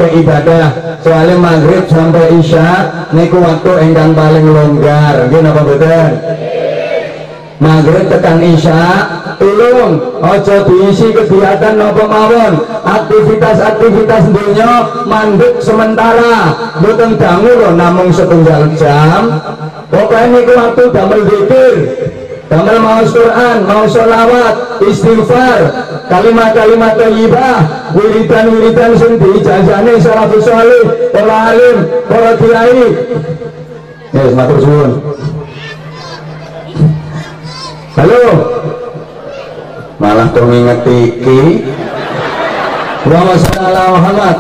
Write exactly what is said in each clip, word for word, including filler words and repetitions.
waktu ibadah. Soalnya maghrib sampai isya niku waktu engkang paling longgar. Nggih napa mboten? Maghrib tekan isya tulung ojo diisi kegiatan napa mawon, aktivitas-aktivitas dunya mandek sementara, mboten dangu lho namung setunggal jam. Pokoknya niku waktu damel zikir, damel maos Quran, mau sholawat, istighfar, kalimat-kalimat thayyibah, wiridan-wiridan sing diijazahne salafus shalih, para alim, para kiai. Yes, matur suwun. Halo, malah tuh ngetiki Allahumma sholli ala Muhammad.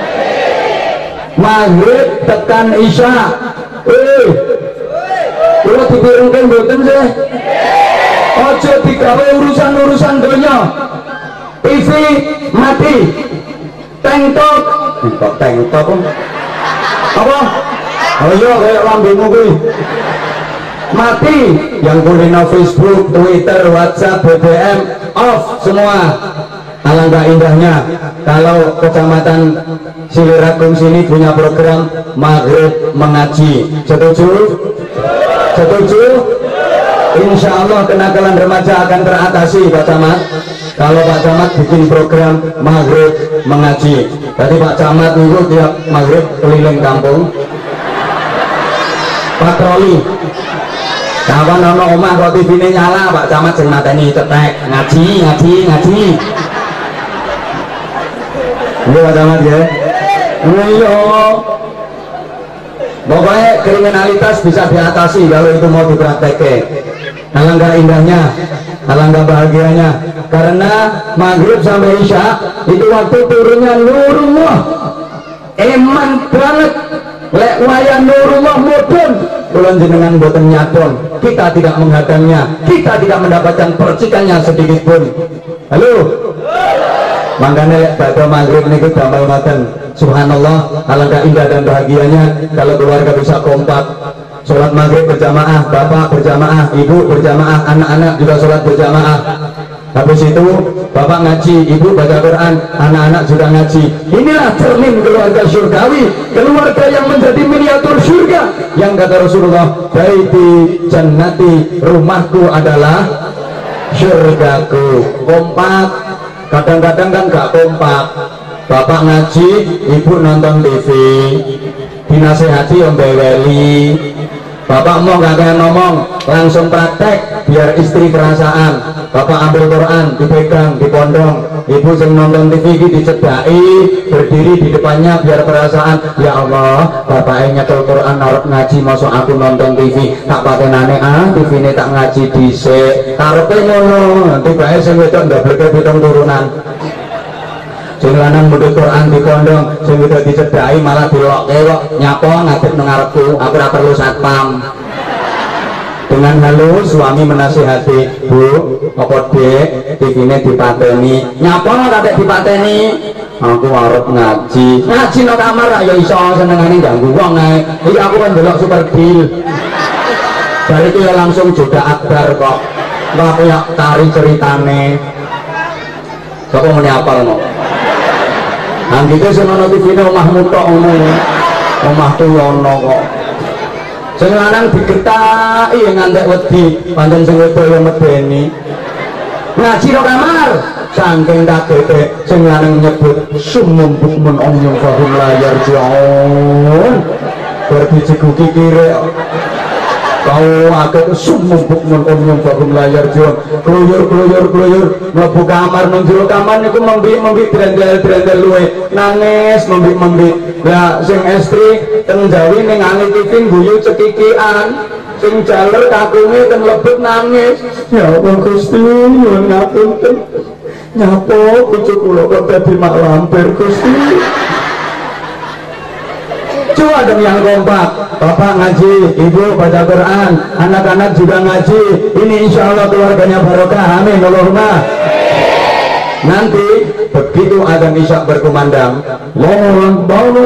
Maghrib tekan isya, eh kalau dipirengkan boten sih, ojo digawe urusan-urusan dunia. T V mati, tengtok tengtok tengtok apa? Oh iya kayak lambemu kuwi mati, yang kulino Facebook, Twitter, WhatsApp, B B M off semua. Alangkah indahnya kalau Kecamatan Siliragung sini punya program maghrib mengaji. Setuju? Setuju? Insya Allah kenakalan remaja akan teratasi Pak Camat kalau Pak Camat bikin program maghrib mengaji. Tadi Pak Camat minggu tiap maghrib keliling kampung patroli. Kawan ono omah kok T V-ne nyala, Pak Camat sing mateni cetek ngaji, ngaji, ngaji. Iya Pak Camat ya. Iya. Pokoknya kriminalitas bisa diatasi kalau itu mau dipraktekin. Alangkah indahnya, alangkah bahagianya. Karena maghrib sampai isya itu waktu turunnya nurullah. Eman banget. Lek wayah nurullah mudun kulon jenengan boten nyadon, kita tidak menghadangnya, kita tidak mendapatkan percikannya sedikit pun. Halo, makanya lek pada maghrib niku damel ngoten. Subhanallah, alangkah indah dan bahagianya kalau keluarga bisa kompak. Sholat maghrib berjamaah, bapak berjamaah, ibu berjamaah, anak-anak juga sholat berjamaah. Habis itu bapak ngaji, ibu baca Quran, anak-anak juga ngaji. Inilah cermin keluarga surgawi, keluarga yang menjadi miniatur surga. Yang kata Rasulullah, baiti jannati, rumahku adalah surgaku. Kompak, kadang-kadang kan gak kompak. Bapak ngaji, ibu nonton T V, dinasehati om beweli. Bapak mau gak kayak ngomong, langsung praktek biar istri perasaan. Bapak ambil Quran, dipegang, dipondong. Ibu yang nonton T V dicedai, berdiri di depannya biar perasaan. Ya Allah, bapaknya nyetel Quran narap ngaji, masuk aku nonton T V. Tak pakai nane ah, T V ini tak ngaji dhisik. Karepe ngono, nanti bae sing wedok ndableke pitung turunan. Sing lanang mudhut Quran dikondong, sing wedok dicedai malah dilokke kok nyapa ngadep nang ngarepku, aku ora perlu satpam. Dengan halus suami menasihati, Bu, apa dek, T V-ne dipateni. Nyapa kadek dipateni? Aku arep ngaji. Ngaji nang kamar ya iso senengane ganggu wong ae. Iki aku kan delok Super Deal. Bar itu ya langsung joda akbar kok. Lah aku ya tari ceritane. Sapa muni apal no? Nang iki sing ana T V-ne omahmu tok ngono. Omahku ono kok. Sing lanang digetaki ngantek wedi, pancen sing wedok yo medeni. Ngaji nang kamar, saking kagete sing lanang nyebut sumum bukmun omnyum fahum layar jaun. Bar diceguki kire. Kau akeh sumum bukmun omnyum fahum layar jaun. Kluyur-kluyur-kluyur mlebu kamar nang jero kamar niku membi-membi drendel-drendel luwe, nangis membi-membi. Lah sing estri teng Jawi ning ane T V guyu cekikian, sing jaler kakunge teng lebet nangis. Ya Allah Gusti, nyuwun ngapunten. Nyapa bojo kula kok dadi mak lampir Gusti. Coba dong yang kompak, bapak ngaji, ibu baca Quran, anak-anak juga ngaji. Ini insya Allah keluarganya barokah, amin Allahumma. Nanti begitu azan isya berkumandang, Allahu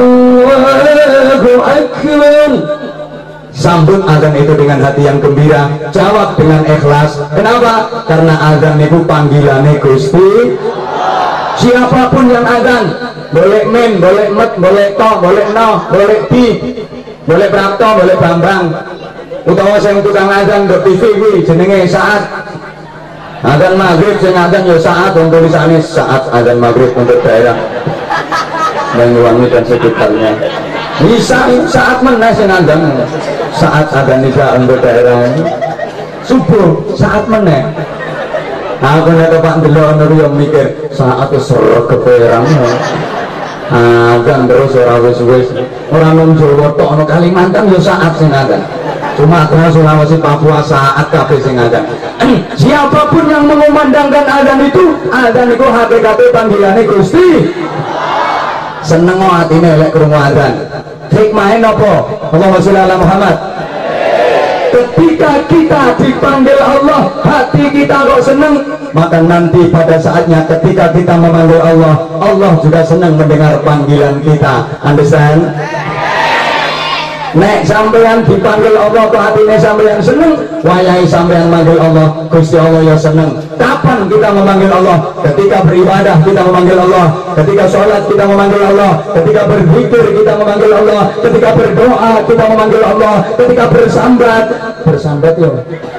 Akbar, sambut azan itu dengan hati yang gembira, jawab dengan ikhlas. Kenapa? Karena azan itu panggilannya Gusti. Siapapun yang azan, boleh min, boleh met, boleh to, boleh no, boleh bi, boleh prapto, boleh bambang. Utawa sing tukang azan ndok T V kuwi jenenge saat. Azan maghrib sing azan ya saat, wong tulisane saat azan maghrib untuk daerah Banyuwangi dan sekitarnya. Bisa saat mana sing azan? Saat azan isya untuk daerah subuh saat mana? Aku nek Pak ndelok ngono yo mikir saat sore keperang. Azan terus ora wis-wis. Ora nang Jawa tok ana Kalimantan yo saat sing azan. Sumatera, Sulawesi, Papua saat kabeh sing azan. Siapapun yang mengumandangkan azan itu, azan itu hakikate panggilane Gusti. Seneng atine lek krungu azan. Hikmahe napa? Allahumma sholli ala Muhammad. Ketika kita dipanggil Allah, hati kita kok seneng, maka nanti pada saatnya ketika kita memanggil Allah, Allah juga senang mendengar panggilan kita. Understand? Nek sampeyan dipanggil Allah kok hatine sampeyan seneng, wayahe sampeyan manggil Allah, Gusti Allah ya seneng. Kapan kita memanggil Allah? Ketika beribadah kita memanggil Allah, ketika sholat kita memanggil Allah, ketika berzikir kita memanggil Allah, ketika berdoa kita memanggil Allah, ketika bersambat, bersambat ya.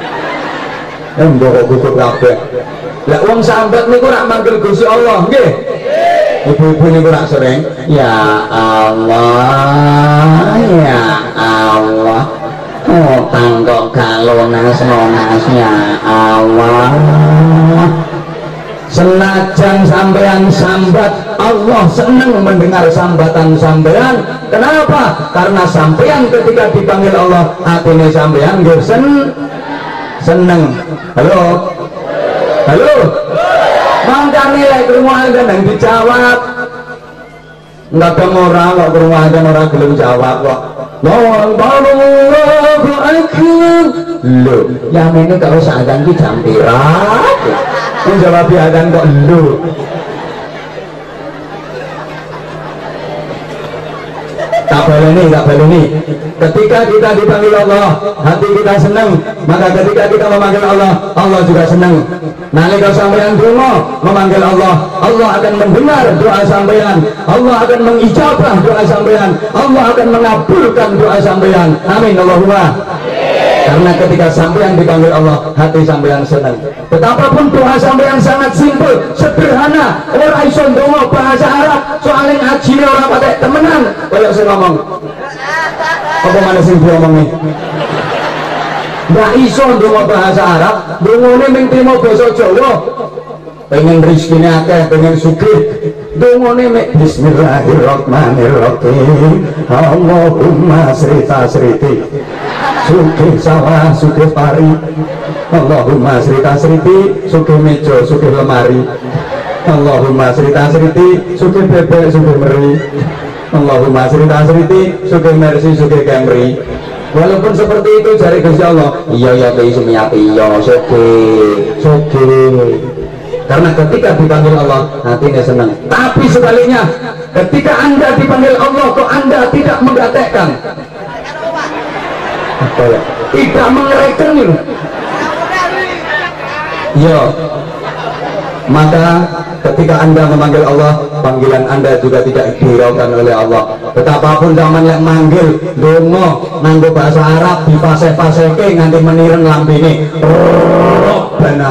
Mbok kudu kabeh. Lah wong sambat niku rak manggil Gusti Allah, nggih. Ibu-ibu niku rak sering, ya Allah, ya Allah. Utang kok gak lunas-lunas, ya Allah. Senajan sampean sambat, Allah senang mendengar sambatan sampean. Kenapa? Karena sampean ketika dipanggil Allah, hatinya sampean nggih sen seneng. Halo, halo. Mangkane lek krungu azan nang dijawab. Enggak ada orang kok krungu azan ora gelem jawab kok. Allahu akbar. Lho, yang ini kalau azan ki jam pira? Wong jawab azan kok lho. Tak baleni, tak baleni. Ketika kita dipanggil Allah, hati kita senang. Maka ketika kita memanggil Allah, Allah juga senang. Nalika sampeyan donga memanggil Allah, Allah akan mendengar doa sampeyan. Allah akan mengijabah doa sampeyan. Allah akan mengabulkan doa sampeyan. Amin Allahumma. Karena ketika sampeyan dipanggil Allah, hati sampeyan senang. Betapapun doa sampeyan sangat simpel, sederhana, ora iso ndonga bahasa Arab, soalnya ngajine ora pakai temenan. Kayak sing ngomong. Apa mana sing diomongi? Nggak iso ndonga bahasa Arab, ndongane mung trimo basa Jawa. Pengen rezekine akeh, pengen sugih. Ndongane mek bismillahirrahmanirrahim. Allahumma srita sriti. Sugih sawah, sugih pari. Allahumma srita sriti, sugih meja, sugih lemari. Allahumma srita sriti, sugih bebek, sugih meri. Allahumma srita sriti, sugih mercy, sugih Camry. Walaupun seperti itu jari Gusti Allah, iya ya ki sumiati iya sugih, sugih. Karena ketika dipanggil Allah, hatinya senang. Tapi sebaliknya, ketika Anda dipanggil Allah, kok Anda tidak menggatekkan, tidak mengeraikan itu, ya, maka ketika Anda memanggil Allah, panggilan Anda juga tidak dihiraukan oleh Allah. Betapapun zaman yang manggil dongo nganggo bahasa Arab di fase-fase ke nganti meniren lambene Rabbana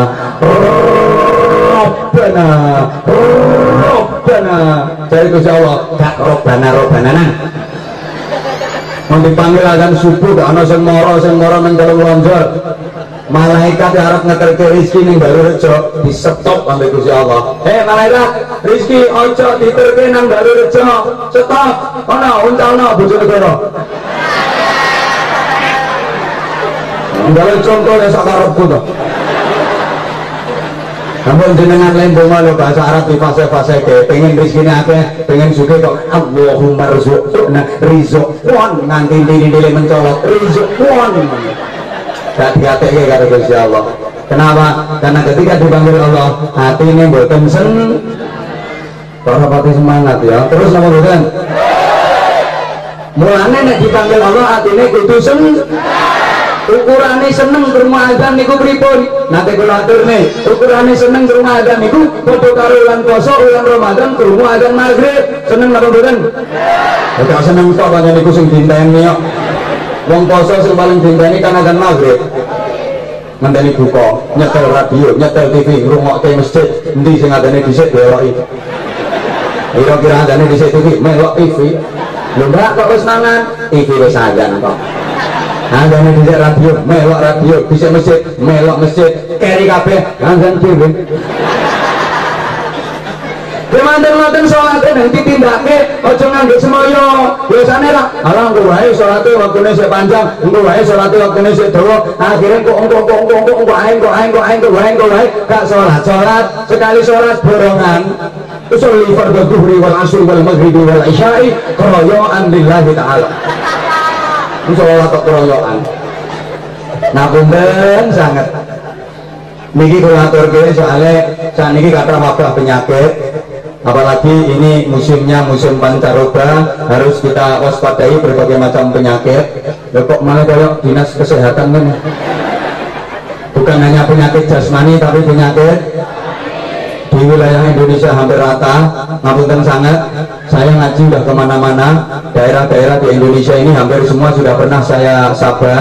Rabbana Rabbana. Jadi Gusti Allah gak Rabbana Rabbana nang mau dipanggil azan subuh gak ana sing mara sing mara nang dalem lonjor. Malaikat yang harap ngeterke rizki ning baru rejo di stop sampai Gusti Allah. Eh malaikat, rizki ojo diterke nang baru rejo. Stop. Ono uncalno Bojonegoro. Nggawe contoh ya sak karepku to. Ampun jenengan lembonga lho bahasa Arab di fase-fase ke pengen rizkine akeh, pengen sugih kok Allahumma rzuqna rizqan nganti ndile mencolot rizqan. Gak digatekke karo Gusti Allah. Kenapa? Karena ketika dipanggil Allah, hati ini mboten sen. Para pati semangat ya. Terus apa mboten? Mulane nek dipanggil Allah, hatine kudu sen. ukurane seneng krungu adzan niku pripun? Nate kula aturne, ukurane seneng krungu adzan niku padha karo ulan poso ulan Ramadan krungu adzan maghrib. Seneng napa mboten? Ora seneng tok pancen niku sing dinteni kok. Wong poso sing paling dinteni kan adzan maghrib. Ngenteni buka, nyetel radio, nyetel T V, ngrungokke masjid, endi sing adane dhisik deloki. Kira-kira adane dhisik T V, melok T V. Lho mbak kok wis mangan? T V wis adzan kok. Adane dhisik radio, melok radio, dhisik masjid, melok masjid, keri kabeh adzan dhewe. Kemanten-manten sholatnya yang ditindaknya ojo nganggo semoyo biasanya lah alah engko wae sholatnya waktune sik panjang engko wae sholatnya waktune sik dawa akhirnya kok engko engko engko engko engko ae engko ae engko ae engko wae engko wae gak sholat sholat sekali sholat borongan usolli fardhu dhuhri wal asri wal maghribi wal isya'i qoroyoan lillahi ta'ala sholat kok qoroyoan napunten sangat niki kula aturke soalnya saat niki kata wabah penyakit apalagi ini musimnya musim pancaroba harus kita waspadai berbagai macam penyakit. Ya kok malah kayak dinas kesehatan kan bukan hanya penyakit jasmani tapi penyakit di wilayah Indonesia hampir rata. Ngapunten sangat saya ngaji udah kemana-mana daerah-daerah di Indonesia ini hampir semua sudah pernah saya sabah.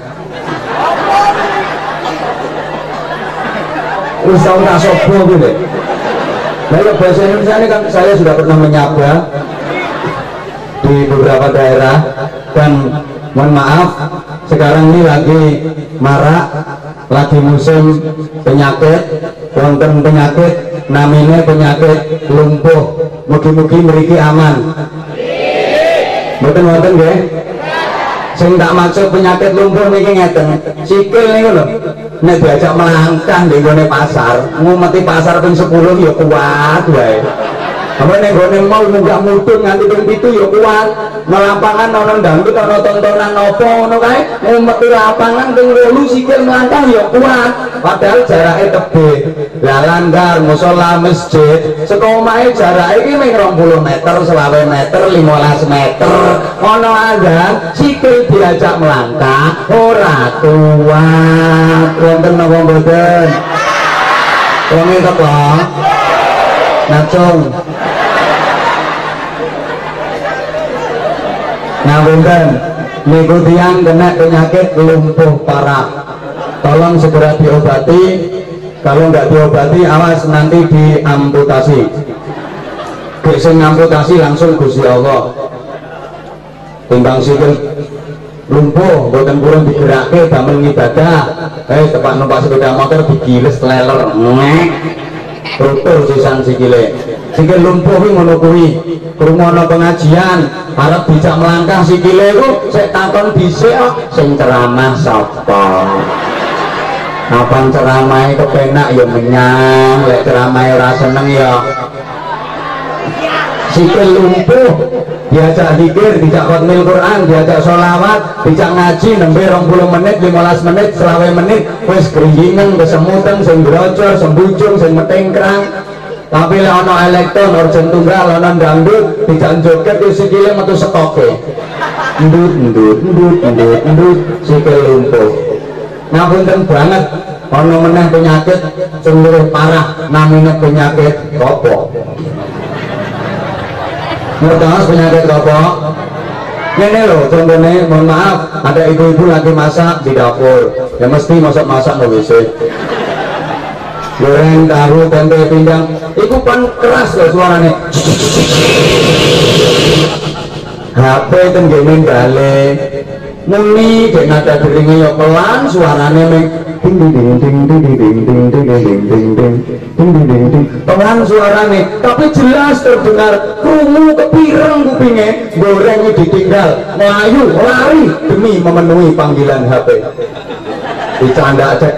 Usah tak sobo gitu. Lalu bahasa Indonesia ini kan saya sudah pernah menyabda di beberapa daerah dan mohon maaf sekarang ini lagi marak lagi musim penyakit wonten penyakit namanya penyakit lumpuh mugi-mugi mriki aman mboten wonten nggih sing tak maksud penyakit lumpuh niki ngeten sikil niku lho nek diajak melangkah di gone pasar ngumeti pasar ping sepuluh ya kuat wae apa nek gone mau munggah mudhun nganti ping pitu ya kuat melapangan ana dangdut ana tontonan apa ngono kae ngumeti lapangan ping wolu sikil melangkah ya kuat padahal jarake tebih lah langgar musala masjid saka omahe jarake iki ming rong puluh meter selawe meter limolas meter ana azan sikil diajak melangkah ora kuat wonten napa mboten wong teko nacung ngapunten niku tiyang kena penyakit lumpuh parah tolong segera diobati kalau nggak diobati awas nanti diamputasi geseng amputasi langsung Gusti Allah timbang sikil lumpuh boten purun digerakke damel ngibadah eh tepak numpak sepeda motor digiles leler ngek tutur sisan sikile sikil lumpuh kuwi ngono kuwi krungu ana pengajian arep dijak melangkah sikile ku sik takon dhisik kok sing ceramah sapa apa ceramahe kepenak ya menyang lek ceramahe ora seneng ya sikil lumpuh diajak zikir, dijak khatmil Quran, diajak sholawat, dijak ngaji nembe rong puluh menit, limolas menit, selawe menit wis grinjingen, kesemutan, sing grocor, sembujung, sing metengkrang tapi lek ana elektron, orjen tunggal, ana dangdut dijak joget wis sikile metu stoke ndut ndut ndut ndut ndut sikil lumpuh ngapunten banget ana meneh penyakit sing luwih parah namine penyakit kopok ngertos penyakit kopok ini loh contohnya mohon maaf ada ibu-ibu lagi masak di dapur ya mesti masak-masak nggak bisa goreng tahu tempe pindang itu kan keras loh suaranya H P itu gaming balik muni kayak nada deringnya ya pelan suaranya meng ding ding ding ding ding ding ding ding ding ding ding ding ding ding ding pelan suaranya tapi jelas terdengar krungu kepireng kupingnya gorengnya ditinggal melayu lari demi memenuhi panggilan H P dicanda cek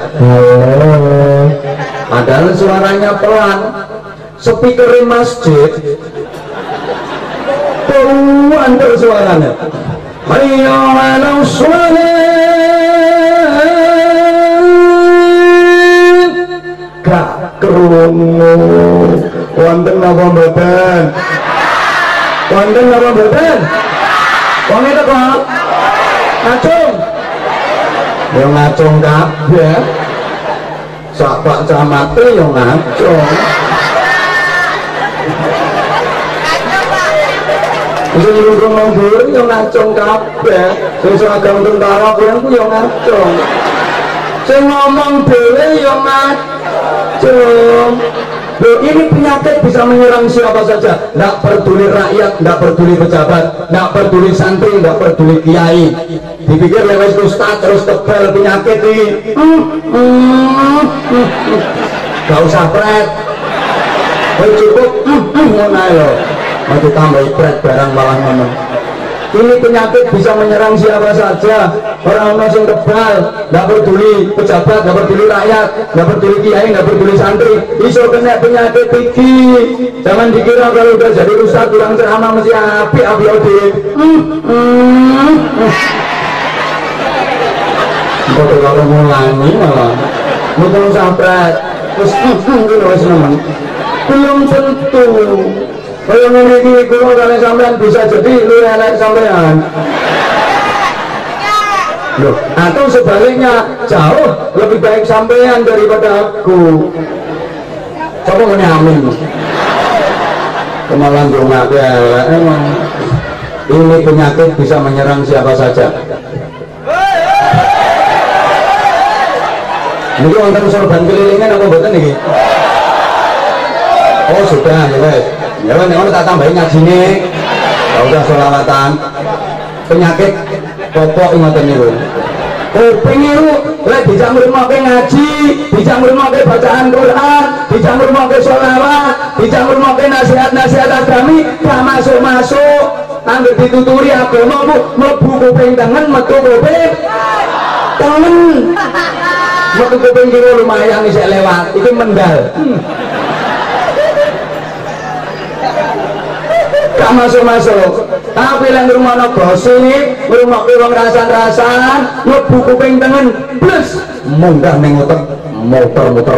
padahal suaranya pelan speaker masjid peluan suaranya hayya 'alas shalah gak krungu wonten napa mboten wonten napa mboten wong itu kok ngacung Yang ngacung kabeh. Sak Pak Camate yang ngacung. Sing nyuruh ndur yang ngacung kabeh. Sing seragam tentara kuwi ku yang ngacung. Sing ngomong dhewe yang ngacung. Loh, ini penyakit bisa menyerang siapa saja, tidak peduli rakyat, tidak peduli pejabat, tidak peduli santri, tidak peduli kiai. Dipikir lewat ustaz terus tebal penyakit ini. Hmm, hmm, hmm, hmm. Gak usah pret, oh, cukup ngono ae. Mau ditambah pret barang malah ngono. Ini penyakit bisa menyerang siapa saja. Orang-orang yang tebal, tidak peduli pejabat, tidak peduli rakyat, tidak peduli kiai, tidak peduli santri. Iso kena penyakit tinggi. Jangan dikira kalau udah jadi ustaz kurang ceramah mesti api api ode. Hmm, hmm, hmm. Kok kalau ngulangi malah, mungkin sahabat, terus mungkin wes nemen. Belum tentu. Kalau memiliki guru kalian sampean bisa jadi lu elek sampean. Loh, atau sebaliknya jauh lebih baik sampean daripada aku. Coba ngene amin. Kemalan dongak ya, emang ini penyakit bisa menyerang siapa saja. Ini wonten sorban kelilingan apa mboten niki? Oh sudah ya guys. Ya kan ngono tak tambahin ngajine. Ya udah selawatan. Penyakit pokok ngoten niku. Kuping niku lek dijak ngrumakke ngaji, dijak ngrumakke bacaan Quran, dijak ngrumakke selawat, dijak ngrumakke nasihat-nasihat agami, gak masuk-masuk. Angger dituturi agama ku mlebu kuping tengen, metu kuping tengen. Metu kuping kiri lumayan isih lewat, iki mendal. Hmm. Gak masuk-masuk. Tapi yang rumah no gosip, rumah wong rasan-rasan, mlebu kuping tengen, plus munggah ning otak, muter-muter,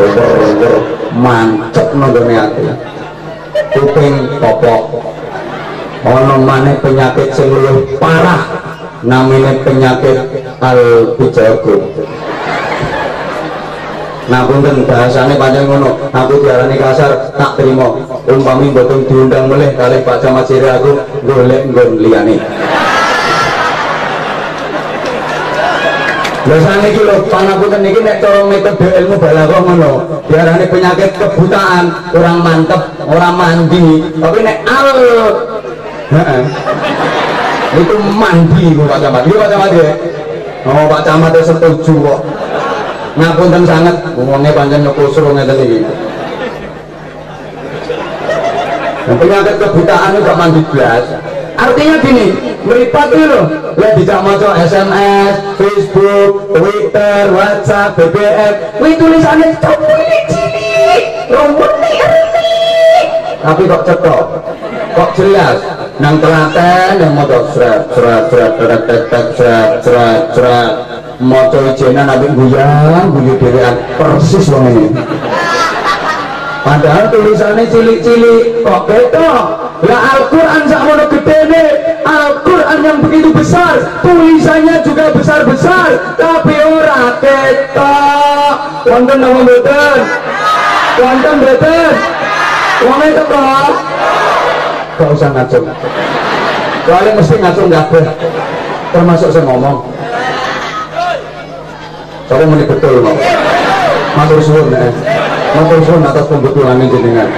mancep nonggone ati. Kuping popok. Ono maneh penyakit sing luwih parah, namanya penyakit al-bijago. Nah punten bahasane panjang ngono, aku diarani kasar tak terima. Umpami mboten diundang melih kalih Pak Camat Siri aku golek nggon liyane. Lha saniki lho pangapunten niki nek cara metode ilmu balaghah ngono, diarani penyakit kebutaan, kurang mantep, ora mandi. Tapi nek al heeh. Itu mandi kok Pak Camat. Iya Pak Camat ya. Oh Pak Camat setuju kok. Ngapunten sangat ngomongnya panjang nyokusur ngeten iki. Dan penyakit kebutaan itu gak mandi belas. Artinya gini, meripat itu loh, lihat dijak maca S M S, Facebook, Twitter, WhatsApp, B B M, wih tulisannya cilik-cilik, rumput nih, tapi kok cetok, kok jelas, nang telaten yang maca serat, serat, serat, serat, serat, serat, serat, serat, maca ijenan nabi guyang, guyu dewean, persis wong ini. Padahal tulisannya cilik-cilik kok beda. Lah Al-Quran sakmono gedene, Al-Quran yang begitu besar, tulisannya juga besar-besar, tapi ora ketok. Wonten napa mboten? Wonten mboten? Wong itu kok gak usah ngacung. Soalnya mesti ngacung kabeh. Termasuk saya ngomong. Coba muni betul kok. Matur suwun nek. Matur suwun atas pembetulan jenengan.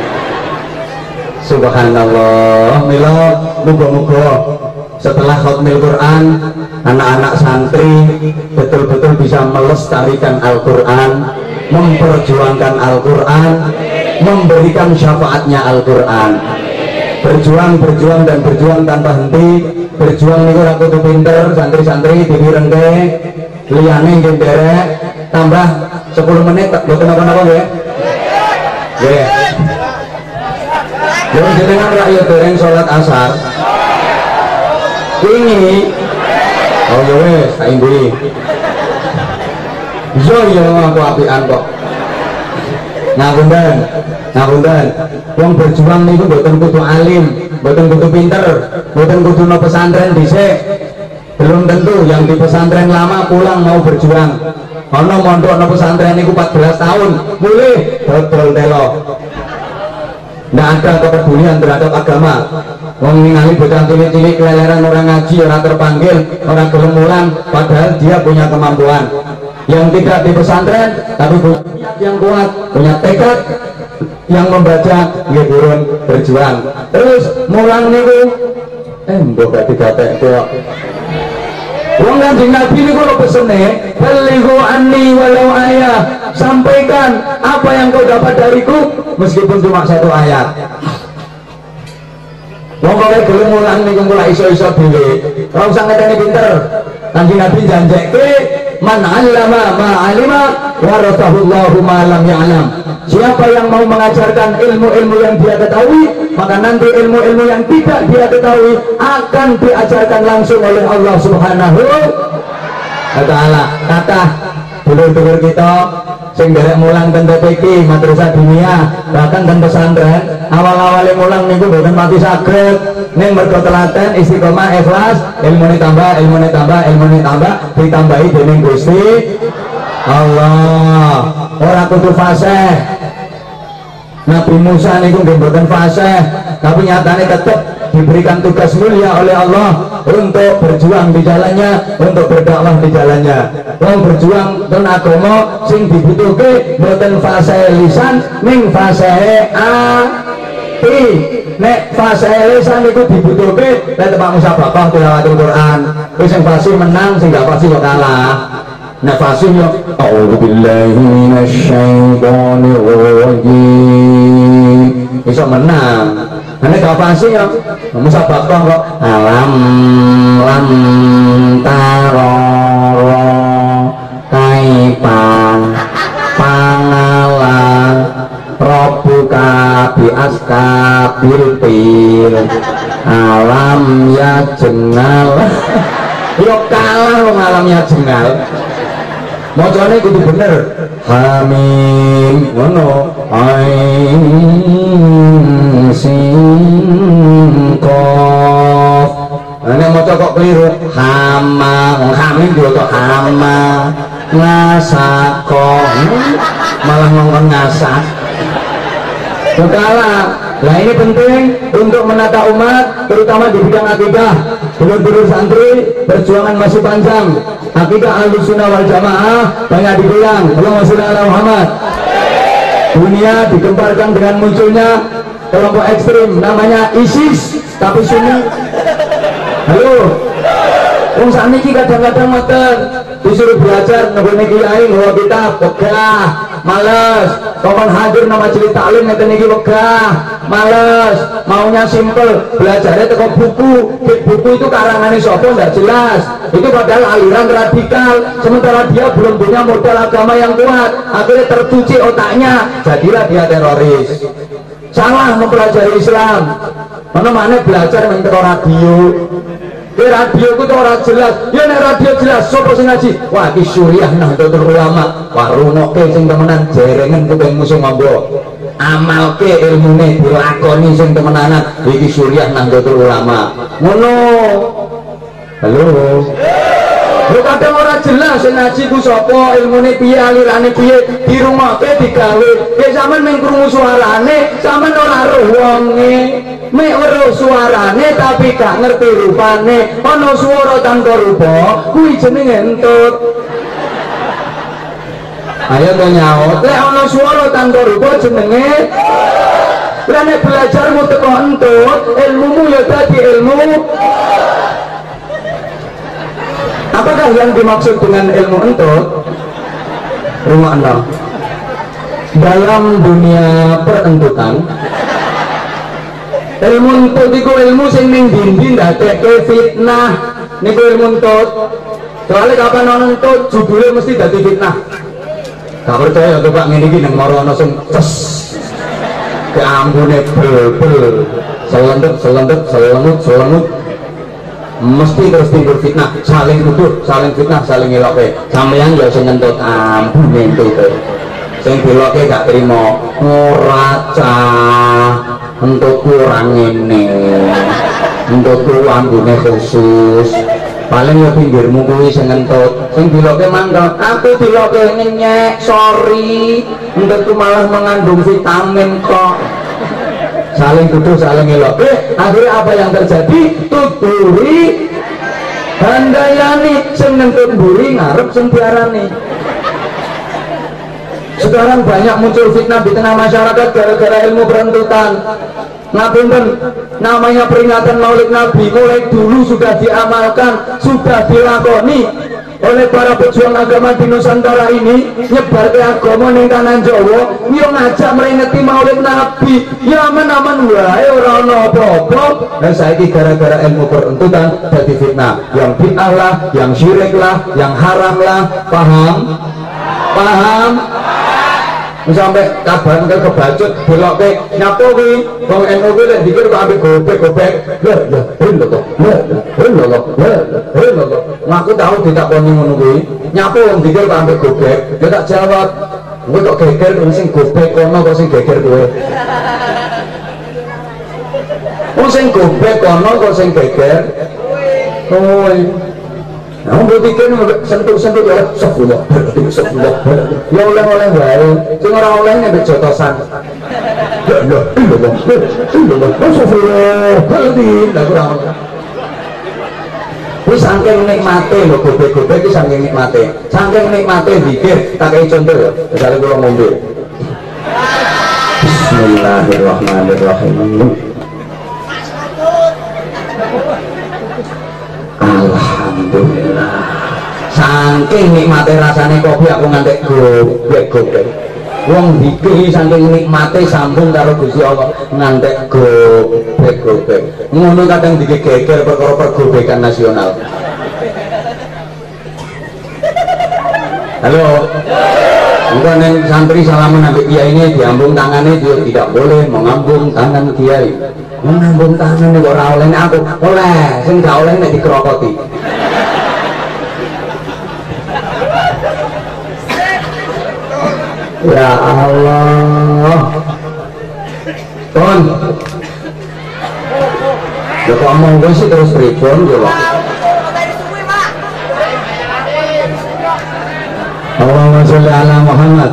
Subhanallah. Mila muga-muga setelah khatmil Quran anak-anak santri betul-betul bisa melestarikan Al-Quran, memperjuangkan Al-Quran, memberikan syafaatnya Al-Quran. Berjuang, berjuang dan berjuang tanpa henti. Berjuang niku ra kudu pinter, santri-santri diwirengke liyane nggih derek tambah sepuluh menit boten apa-apa nggih. Nggih. Jadi jenengan rakyat dereng sholat asar ini oh ya wes tak imbui yo yo aku apian kok ngapunten ngapunten wong berjuang niku mboten kudu alim, mboten kudu pinter, mboten kudu no pesantren dhisik, belum tentu. Yang di pesantren lama pulang mau berjuang, ono mondok no pesantren itu empat belas tahun mulai dodol telo, nggak ada kepedulian terhadap agama. Wong ningali bocah cilik-cilik keleleran, orang ngaji, orang terpanggil, orang gelem mulang, padahal dia punya kemampuan. Yang tidak di pesantren tapi punya niat yang kuat, punya tekad yang membaca, dia turun berjuang. Terus mulang niku eh mbok gak digatek kok. Wong Kanjeng Nabi niku lho pesene, "Balighu anni walau ayat." Sampaikan apa yang kau dapat dariku meskipun cuma satu ayat. Wong kowe gelem mulang niku mulai iso-iso dhewe. Ora usah ngeteni pinter. Kanjeng Nabi janjeke, "Man 'allama ma 'alima warathahu Allahu ma lam ya'lam." Siapa yang mau mengajarkan ilmu-ilmu yang dia ketahui, maka nanti ilmu-ilmu yang tidak dia ketahui akan diajarkan langsung oleh Allah Subhanahu wa ta'ala. Kata dulur-dulur kita sing derek mulang ten T P K madrasah dunia, bahkan ten pesantren, awal-awale mulang niku mboten mati saged, ning mergo telaten istiqomah ikhlas, ilmune tambah, ilmune tambah, ilmune tambah, ditambahi dening Gusti Allah. Ora kudu fasih. Nabi Musa niku nggih mboten fasih, tapi nyatane tetap diberikan tugas mulia oleh Allah untuk berjuang di jalannya, untuk berdakwah di jalannya. Wong berjuang ten agama sing dibutuhke mboten fasih lisan, ning fasih ati. Nek fasih lisan niku dibutuhke nek Pak musabaqah tilawatul Quran. Wis sing fasih menang, sing gak fasih kok kalah. Nek fasih yo a'udzubillahi minasyaitonir rajim iso menang. Nek gak fasih yo musabaqah kok alam lam tarara kaipan pangalan Rabbuka bi askabil fil alam ya jengal. Yo kalah wong alamnya jengal. Mocone kudu bener. Hamim ngono. Ain sin qaf. Nek maca kok keliru. Hama, hamim yo kok hama. Ngasako. Malah ngomong ngasak. Kalah. Nah ini penting untuk menata umat, terutama di bidang akidah. Dulur-dulur santri, perjuangan masih panjang. Akidah Ahlussunnah wal Jamaah banyak digoyang. Allahumma sholli ala Muhammad. Dunia digemparkan dengan munculnya kelompok ekstrim namanya ISIS, tapi Sunni. Halo, wong sakniki kadang-kadang ngoten disuruh belajar nggone kiai nggawa kitab wegah, males. Kapan hadir nama majelis taklim ngeten iki wegah, males. Maunya simpel, belajarnya teko buku. Buku itu karangannya sapa nggak jelas. Itu padahal aliran radikal, sementara dia belum punya modal agama yang kuat. Akhirnya tercuci otaknya, jadilah dia teroris. Salah mempelajari Islam. Mana-mana belajar mentero radio. Di radio itu orang jelas, ya nek radio jelas, sopo sing ngaji, wah iki Suriah Nahdlatul Ulama, wah runoke sing temenan jerengen kuping musuh mambo, amalke ilmune dilakoni sing temenanan, iki Suriah Nahdlatul Ulama, ngono. Halo. Lho kadang ora jelas sing ngaji ku sapa, ilmune piye, alirane piye, dirungokke digawe. Ya sampean mung krungu suarane, sampean ora roh wonge. Mek weruh suarane tapi gak ngerti rupane. Ana swara tanpa rupa, kuwi jenenge entut. Ayo to nyaut, lek ana swara tanpa rupa jenenge. Lah nek belajarmu teko entut, ilmumu ya dadi ilmu. Apakah yang dimaksud dengan ilmu entut? Rumah anda dalam dunia perentutan, ilmu entut itu ilmu sing ning dinding ndadekke fitnah. Niku ilmu entut. Soalnya kapan ana entut judulnya mesti dadi fitnah. Gak percaya tuh Pak ngene iki nang maro ana sing ces. Keambune bel-bel. Selendep selendep selengut selengut. Mesti terus timbul fitnah, saling tuduh, saling fitnah, saling ngeloke. Sampeyan ya sing ngentut ambune entut. Sing diloke gak trimo, ora cah. Untuk kurang ini, untuk ambune khusus. paling ya pinggirmu kuwi sing ngentut sing diloke mangkel aku diloke ngenyek sorry entutku malah mengandung vitamin kok saling tuduh saling ngelok akhirnya apa yang terjadi tuturi handayani sing ngentut mburi ngarep sing diarani. Sekarang banyak muncul fitnah di tengah masyarakat gara-gara ilmu berentutan. Ngapunten, namanya peringatan Maulid Nabi mulai dulu sudah diamalkan, sudah dilakoni oleh para pejuang agama di Nusantara ini. Nyebar ke agama ning kanan Jawa, yo ngajak meringeti Maulid Nabi. Ya aman-aman wae ora ono apa-apa. Dan saiki gara-gara ilmu berentutan dadi fitnah. Yang bid'ah lah, yang syirik lah, yang haram lah. Paham? Paham? Sampai kabar ke kebacut belok ke nyapo kuwi wong N U kuwi lek dikir kok ambek gobek-gobek lho lho lho lho lho lho lho lho ngaku tahu ditakoni ngono kuwi nyapo wong dikir kok ambek gobek ya tak jawab kowe kok geger wong sing gobek kono kok sing geger kowe wong sing gobek kono kok sing geger kowe. Nah, mbok pikir sentuh-sentuh ya sepuluh, sepuluh. Ya oleh-oleh wae. Sing ora oleh nek jotosan. Lho, lho, lho, lho. Sepuluh. Kali lha ora. Wis saking nikmate lho gobek-gobek iki saking nikmate. Saking nikmate zikir, tak kei contoh ya. Misale kula ngombe. Bismillahirrahmanirrahim. Alhamdulillah. Saking nikmate rasane kopi aku ngantek gobek-gobek. Wong iki saking nikmate sambung karo Gusti Allah ngantek gobek-gobek. Ngono kadang digeger perkara pergobekan nasional. Halo. Bukan yang santri salaman sampai kiai ini diambung tangannya dia tidak boleh mengambung tangan kiai. Mengambung tangan ini orang oleh aku oleh, sing gak oleh nek dikerokoti. Ya Allah. Ton. Ya kok ngomong gue sih terus pripun ya. Allahumma sholli ala Muhammad.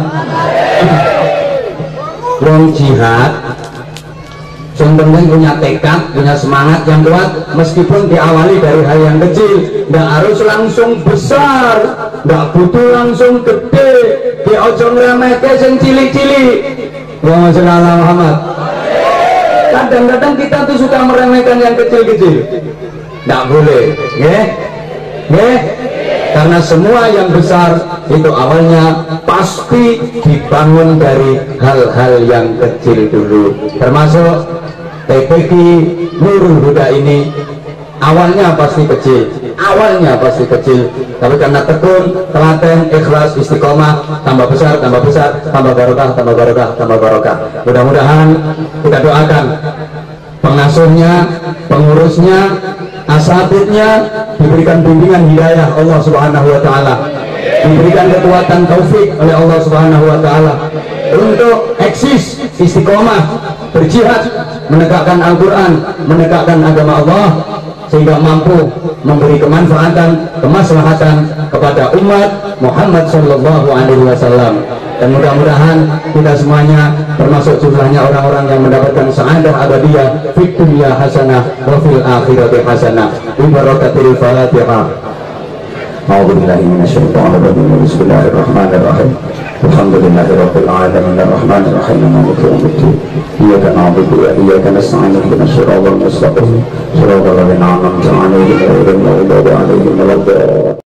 Wong jihad yang penting punya tekad, punya semangat yang kuat, meskipun diawali dari hal yang kecil, nggak harus langsung besar, nggak butuh langsung gede, di ojo ngremehke sing cilik-cilik. Allahumma sholli ala Muhammad. Kadang-kadang kita tuh suka meremehkan yang kecil-kecil, nggak boleh, nggih, nggih. Karena semua yang besar itu awalnya pasti dibangun dari hal-hal yang kecil dulu, termasuk T P Q Nurul Huda ini awalnya pasti kecil, awalnya pasti kecil, tapi karena tekun, telaten, ikhlas, istiqomah, tambah besar, tambah besar, tambah barokah, tambah barokah, tambah barokah. Mudah-mudahan kita doakan pengasuhnya, pengurusnya, asatidnya diberikan bimbingan hidayah Allah Subhanahu wa taala, diberikan kekuatan taufik oleh Allah Subhanahu wa taala untuk eksis, istiqomah, berjihad, menegakkan Al-Qur'an, menegakkan agama Allah sehingga mampu memberi kemanfaatan, kemaslahatan kepada umat Muhammad sallallahu alaihi wasallam. Dan mudah-mudahan kita semuanya termasuk jumlahnya orang-orang yang mendapatkan sa'adah abadiyah fid dunya hasanah wa fil akhirati hasanah bi barakatil Fatihah. A'udzu billahi minasyaitonir rajim. Bismillahirrahmanirrahim. Alhamdulillahirabbil alamin arrahmanir rahim maliki yaumiddin. Iyyaka na'budu wa iyyaka nasta'in ihdinas siratal mustaqim. Siratal ladzina an'amta 'alaihim ghairil maghdubi 'alaihim waladdallin.